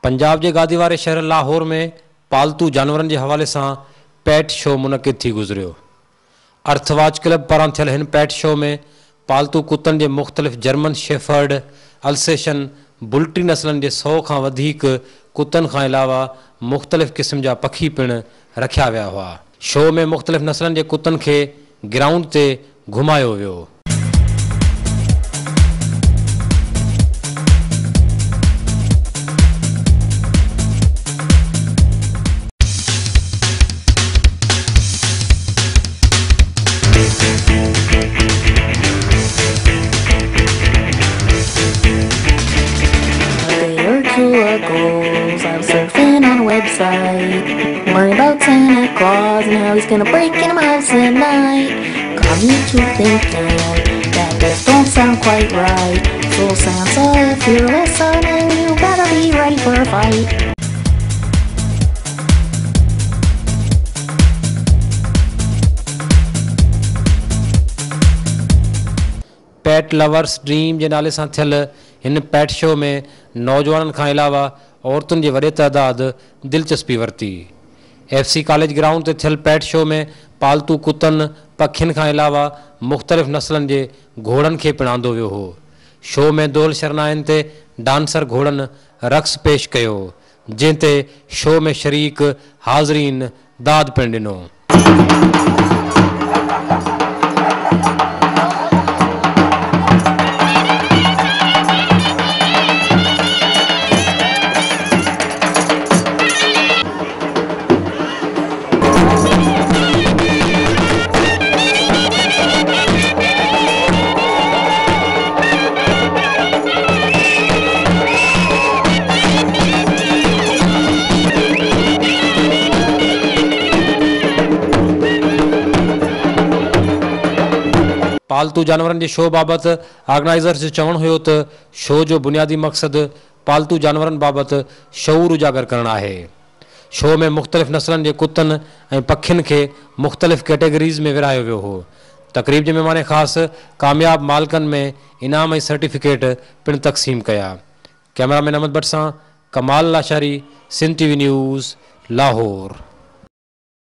पंजाब के गादी वारे शहर लाहौर में पालतू जानवरन के हवाले से पैट शो मुनक़िद थी गुजरियो। अर्थवाच क्लब पारां थियल हिन पैट शो में पालतू कुतन के मुख़्तलिफ़ जर्मन शेफर्ड, अल्सेशन, बुल्टी नस्लन के 100 खां वधीक कुतन खां अलावा मुख़्तलिफ़ किस्म जा पखी पिण रखिया विया हुआ। शो में मुख़्तलिफ़ नस्लन के कुतन के ग्राउंड ते घुमायो वियो। Goals. I was surfing on a website, worrying about Santa Claus and how he's gonna break in my house at night. Got me to thinking that this don't sound quite right. So Santa, if you're listening, you better be ready for a fight. Pet lovers dream के नाले से थियल इन PAT show में नौजवानन का अलावा औरतुन की वॾे तादाद दिलचस्पी वरती। FC कॉलेज ग्राउंड ते थियल पैट शो में पालतू कुतन पखिन का अलावा मुख़्तलिफ़ नस्लन के घोड़न के पिणांदो वियो हो। शो में दोल शरनाइन ते डांसर घोड़न रक़्स पेश कयो, जिनते शो में शरीक हाज़रीन दाद पिण ॾिनो। पालतू जानवरन के शो बाबत ऑर्गेनाइज़र्स जो चवण हुयो तो शो जो बुनियादी मकसद पालतू जानवरन बाबत शऊर उजागर करना है। शो में मुख़्तलिफ़ नस्लन के कुतन और पखिन के मुख़्तलिफ़ कैटेगरीज़ में विरायो वियो हो। तकरीब के मेहमान ख़ास कामयाब मालकन में इनाम और सर्टिफिकेट पिण तक़सीम कया। कैमरामैन अहमद भट्ट सां कमाल लाशारी, सिंध TV न्यूज़, लाहौर।